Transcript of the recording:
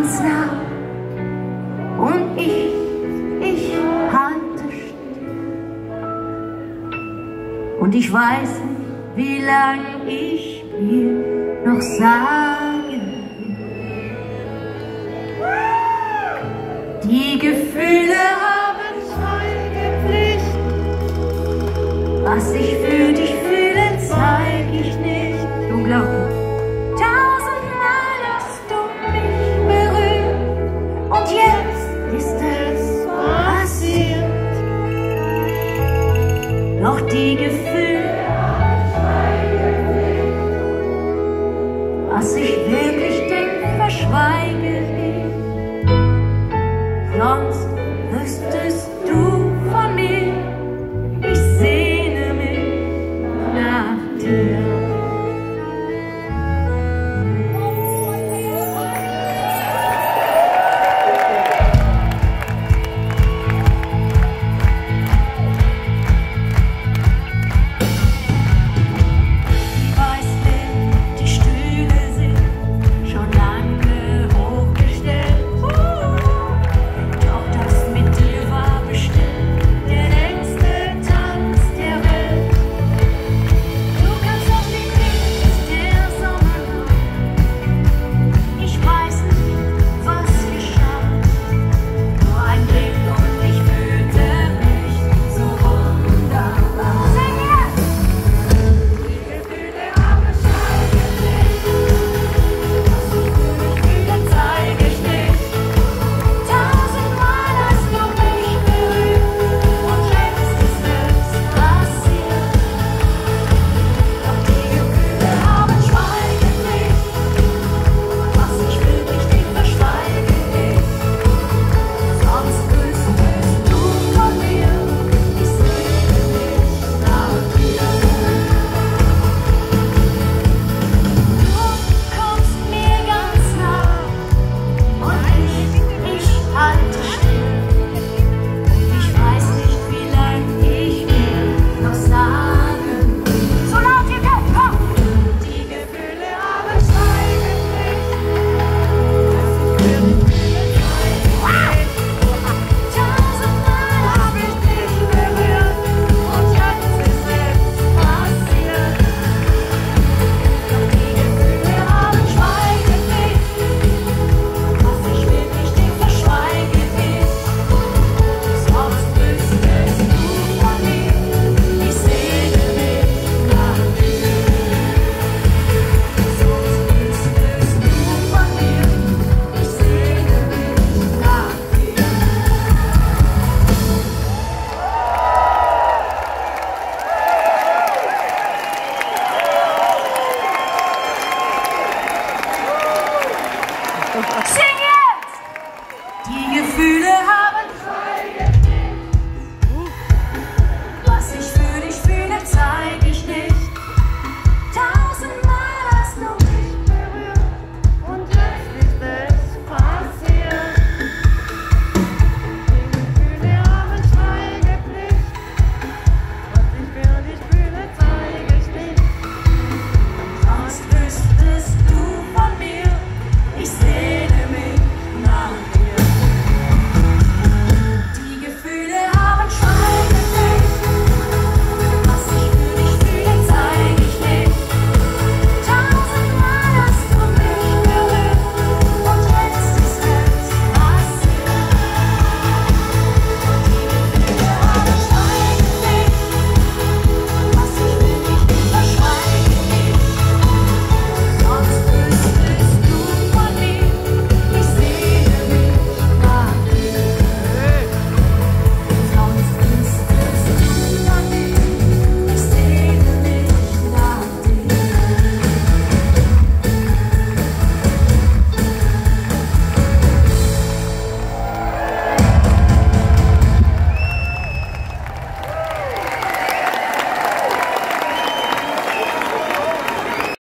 ganz nah und ich halte still. Und ich weiß nicht, wie lange ich mir noch sagen will. Die Gefühle haben Schweigepflicht. Was ich für dich fühle, zeig ich nicht. Unglaublich. Tausendmal hast du mich berührt und jetzt ist es passiert. Doch die Gefühle haben Schweigepflicht. Was ich wirklich denke, verschweige ich. Sonst wüsstest